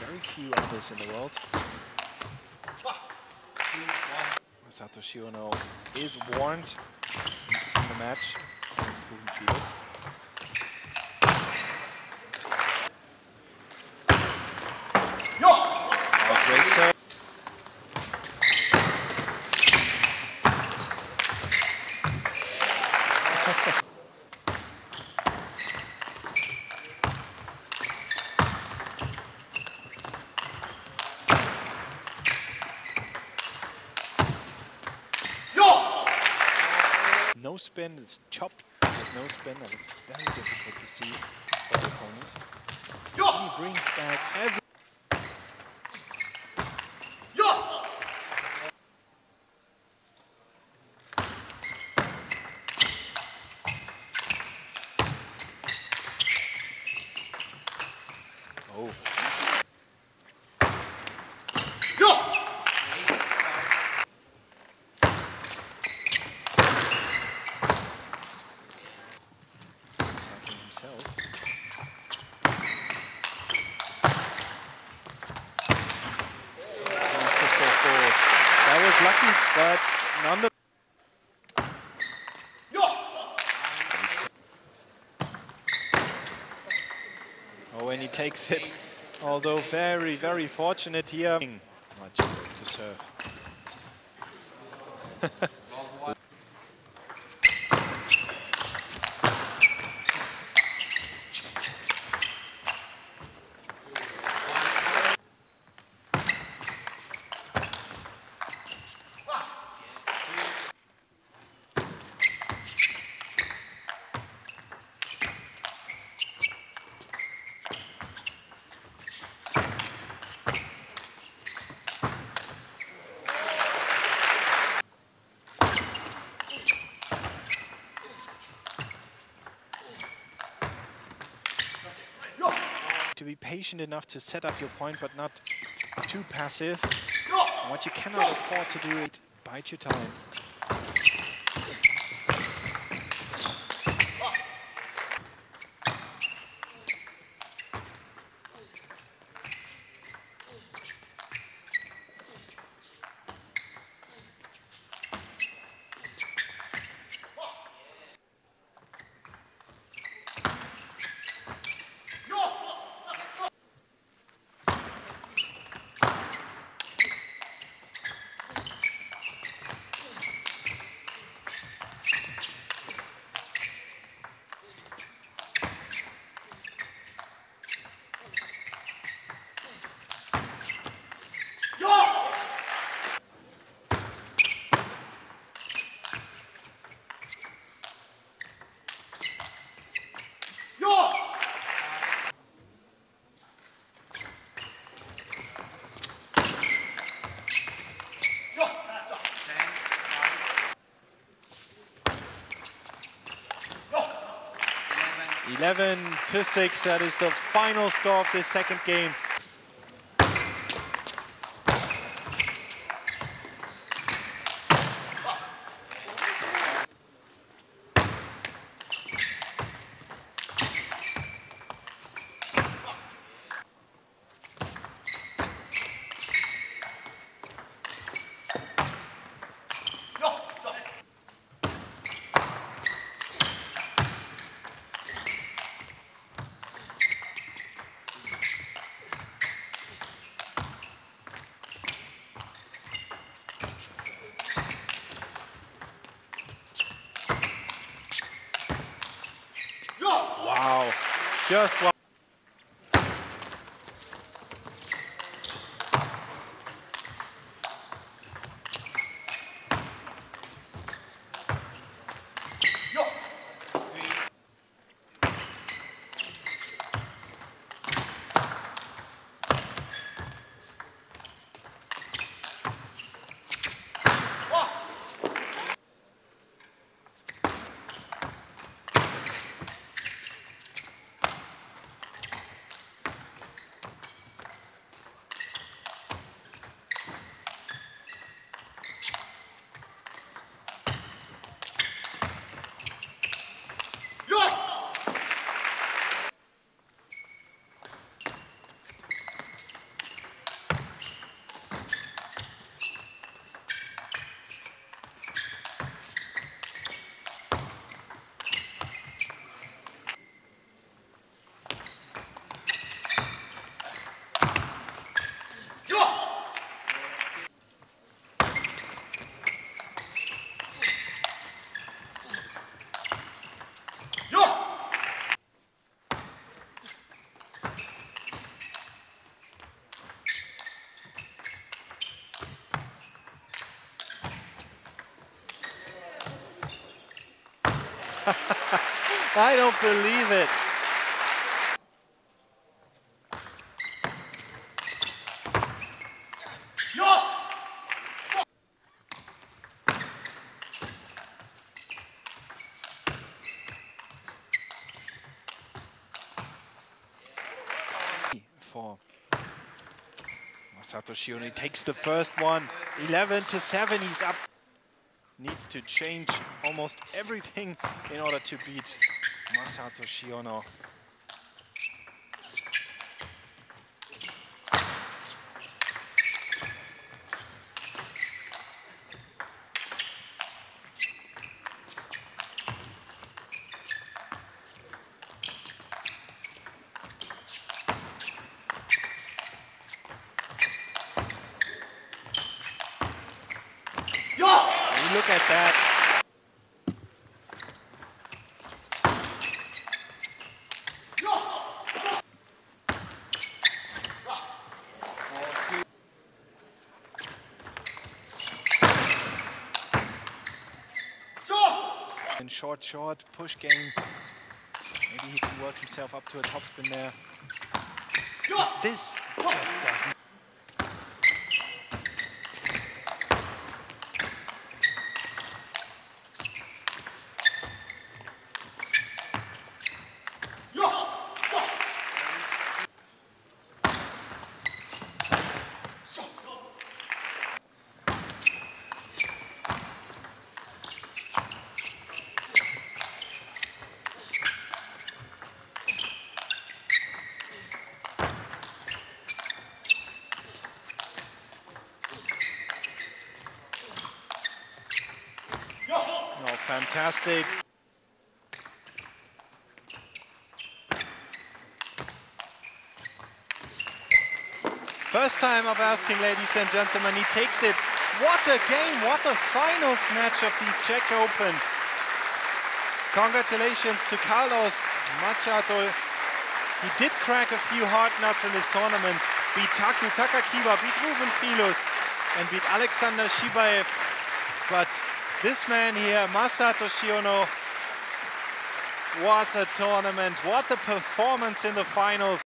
very few others in the world. Masato Shiono is warned. He's seen the match against Ruben. Oh, great serve. No spin, it's chopped with no spin, and it's very difficult to see for the opponent. He brings back every... Oh. Himself. That was lucky, but none the. Oh, and he takes it. Although very, very fortunate here. Machado to serve. To be patient enough to set up your point, but not too passive. And what you cannot afford to do it, bite your time. Eleven to 6, that is the final score of this second game. Wow, just one. I don't believe it. For Masato Shiono, he takes the first one, 11-7, he's up. Needs to change almost everything in order to beat Masato Shiono. Look at that. In short push game. Maybe he can work himself up to a topspin there. This just doesn't. Oh, fantastic. First time of asking, ladies and gentlemen, he takes it. What a game, what a finals match of the Czech Open. Congratulations to Carlos Machado. He did crack a few hard nuts in this tournament. Beat Taku Takakiwa, beat Ruben Filus, and beat Alexander Shibaev. But this man here, Masato Shiono, what a tournament, what a performance in the finals.